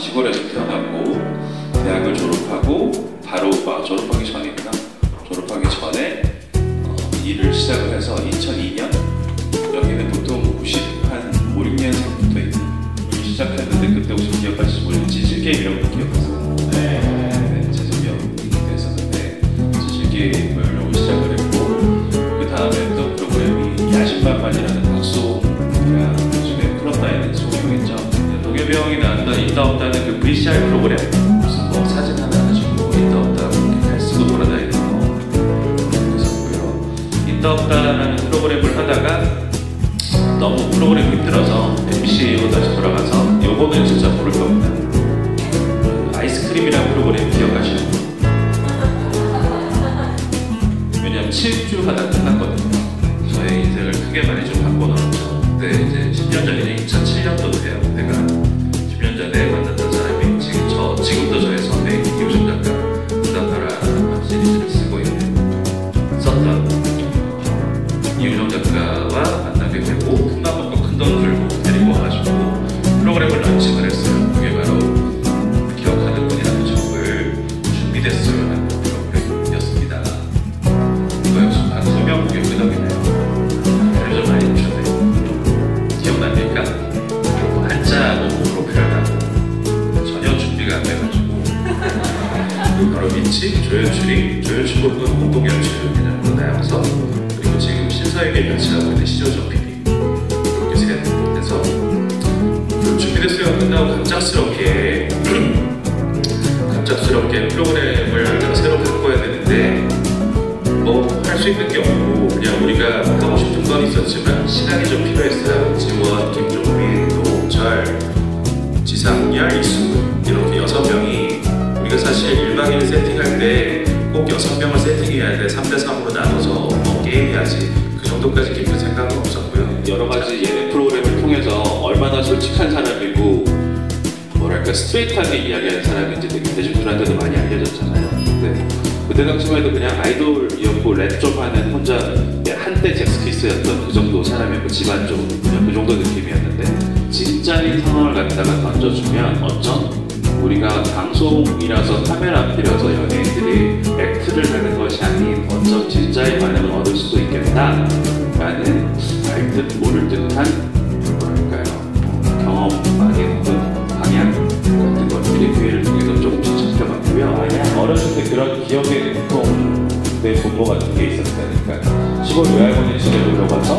시골에서 태어났고 대학을 졸업하고 바로 졸업하기 전이구나. 졸업하기 전에 일을 시작을 해서 2002년 여기는 보통 95, 6년생부터 시작했는데 그때 혹시 기억하실지 모르겠지 치즈게임이라고 기억하세요? 네, 치즈게임이 됐었는데 치즈게임을 시작을 했고 그 다음에 또 프로그램이 야심만만이라는 박수홍이가 요즘에 클럽 다니는 송영이죠. 동해병이 나왔던 있다 없다는 그 VCR 프로그램 무슨 뭐 사진 하나 가지고 있다 없다 이렇게 갈 쓰고 돌아다니는 거 있었고요. 있다 없다라는 프로그램을 하다가 너무 프로그램이 힘들어서 MBC로 다시 돌아가서 요거는 진짜 모를 겁니다. 아이스크림이라는 프로그램 기억하시나요? 왜냐면 7주 하다 끝났거든요. 저의 인생을 크게 많이 좀 바꿔놓았죠. 그때 이제 10년 전이네 2007년도 돼요. 내가 10년 전에 만났던 사람이 지금도 저의 선배인 이우정 작가 부담나라 시리즈를 쓰고 있는 썼던 이우정 작가와 만나게 되고 큰맘 먹고 큰돈 들고 데리고 와가지고 프로그램을 런칭을 했어요. 그게 바로 기억하는 분이라는 적을 준비됐어요 하는 프로그램이었습니다. 이거 역시 소명국의 끄덕이네요. 배를 좀 많이 주셨네요. 기억납니까? 한자 너무 표현하고 전혀 준비가 안 돼가지고 그리고 바로 민치, 조연출 부분 공동연출 그냥 나와서 그리고 지금 신서에게 연출하고 있는 시조정 PD 이렇게 돼서 준비됐어요 끝나고 갑작스럽게 프로그램을 새로 바꿔야 되는데 뭐 할 수 있는 게 없고 그냥 우리가 하고 싶은 건 있었지만 시간이 좀 필요했어요. 지원, 김종민, 노홍철, 지상렬, 이수근 이렇게 6명이 우리가 사실 1박 2일 세팅할 때 꼭 6명을 세팅해야 돼. 3대3으로 나눠서 게임해야지. 그 정도까지 깊은 생각은 없었고요. 여러 가지 예능 프로그램을 통해서 얼마나 솔직한 사람이고 뭐랄까 스트레이트하게 이야기하는 사람인지 되게 대중들한테도 많이 알려졌잖아요. 근데 그때 당시만 해도 그냥 아이돌이었고 랩 좀 하는 혼자 한때 잭스키스였던 그 정도 사람이었고 집안 좀 그냥 그 정도 느낌이었는데 진짜인 상황을 갖다가 던져주면 어쩜 우리가 방송이라서 카메라 앞이라서 연예인들이 액트를 하는 것이 아닌 어쩜 진짜의 반응을 얻을 수도 있겠다 라는 알듯 모를 듯한 뭐랄까요 경험 많이 얻은 방향 같은 것들이 기회를 통해서 조금씩 찾아봤고요. 어렸을 때 그런 기억의 공통의 본보 같은 게 있었다니까 시골 외할머니 집에 놀러 가서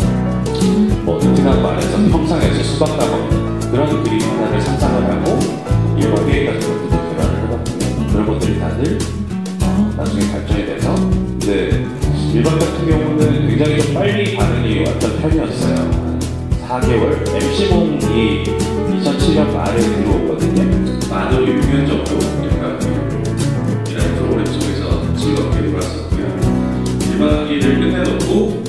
뭐 베트남 말에서 평상에서 수박 따먹는 그런 그림 하나를 상상을 하고 일본 게임 같은 것도 개발을 하거든요. 그런 것들이 다들 나중에 발전이 돼서 근데 일본 같은 경우는 굉장히 좀 빨리 반응이 왔던 편이었어요. 4개월 MC몽이 2007년 말에 들어오거든요. 만으로 6년 정도 우리가 이라는 프로그램 속에서 즐겁게 놀았었고요. 1박 2일을 끝내놓고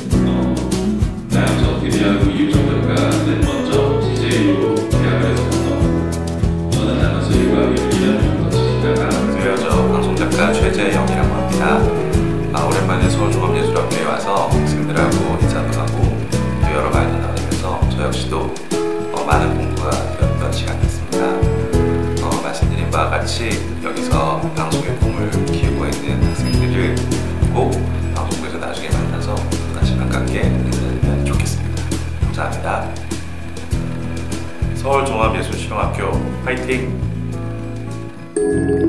나영석 PD하고 이우정 작가는 먼저 DJ로 계약을 해서 저는 나가서 1박 2일 1년 정도 지내다가 저 방송작가 최재영이라고 합니다. 오랜만에 서울종합예술학교에 와서 학생들하고 인사도 하고 또 여러 가지 나누면서 저 역시도 많은 공부가 되었던 시간이었습니다. 말씀드린 바와 같이 여기서 방송의 꿈을 키우고 있는 학생들을 꼭 방송국에서 나중에 만나서 다시 반갑게 인사드리면 좋겠습니다. 감사합니다. 서울종합예술실험학교 화이팅!